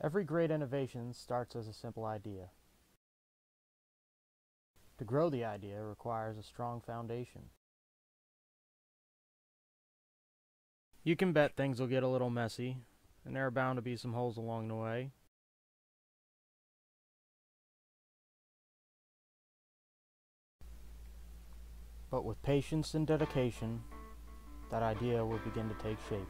Every great innovation starts as a simple idea. To grow the idea requires a strong foundation. You can bet things will get a little messy, and there are bound to be some holes along the way. But with patience and dedication, that idea will begin to take shape.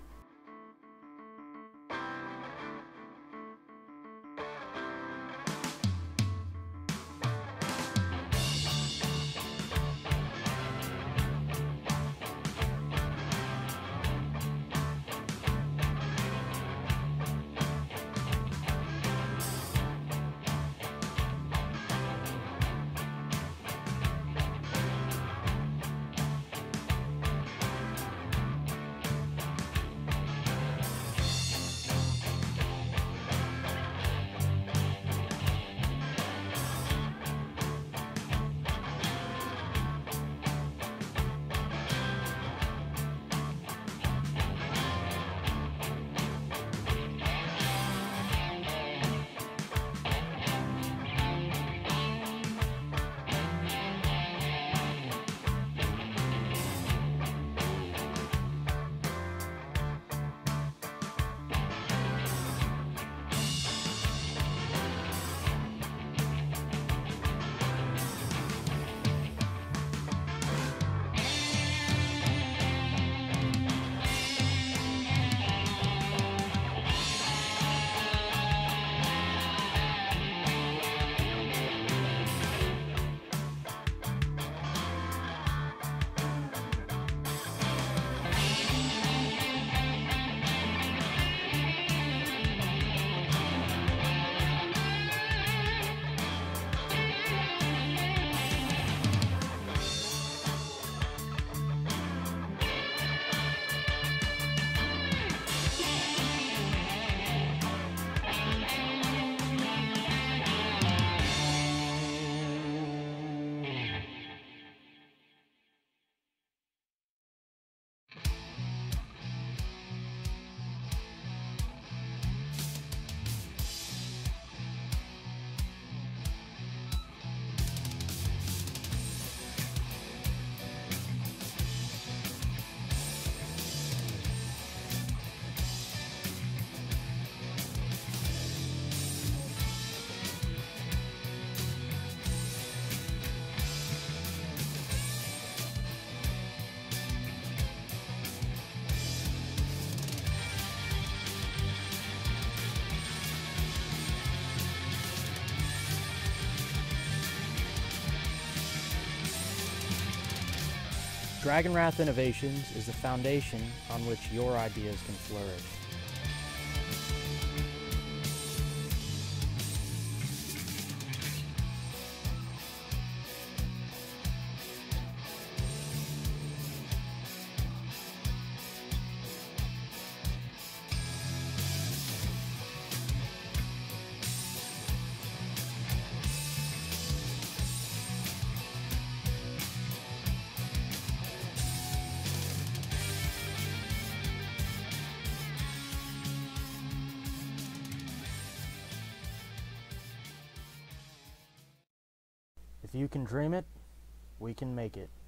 Dragonwrath Innovations is the foundation on which your ideas can flourish. If you can dream it, we can make it.